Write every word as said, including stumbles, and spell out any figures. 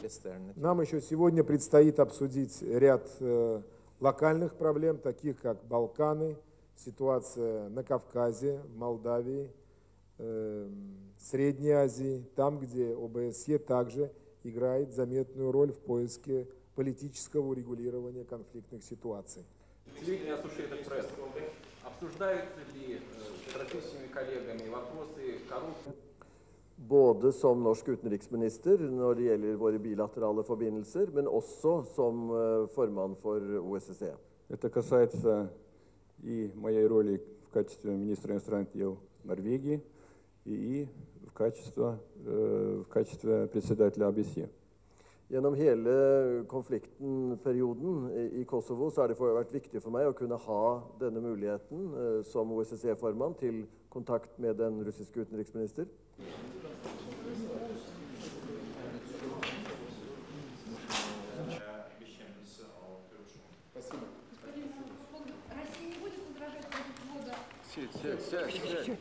Нам еще сегодня предстоит обсудить ряд э, локальных проблем, таких как Балканы, ситуация на Кавказе, в Молдавии, э, Средней Азии, там, где ОБСЕ также играет заметную роль в поиске политического урегулирования конфликтных ситуаций. Обсуждаются ли с российскими коллегами вопросы коррупции? Både som norsk utenriksminister når det gjelder våre bilaterale forbindelser, men også som formann for O S C E. Это касается и моей роли в качестве министра иностранных дел Норвегии, и в качестве, в качестве председателя ОБСЕ. Gjennom hele konfliktenperioden i Kosovo så har det vært viktig for meg å kunne ha denne muligheten som O S C E-formann til kontakt med den russiske utenriksminister. Россия не будет возражать против ввода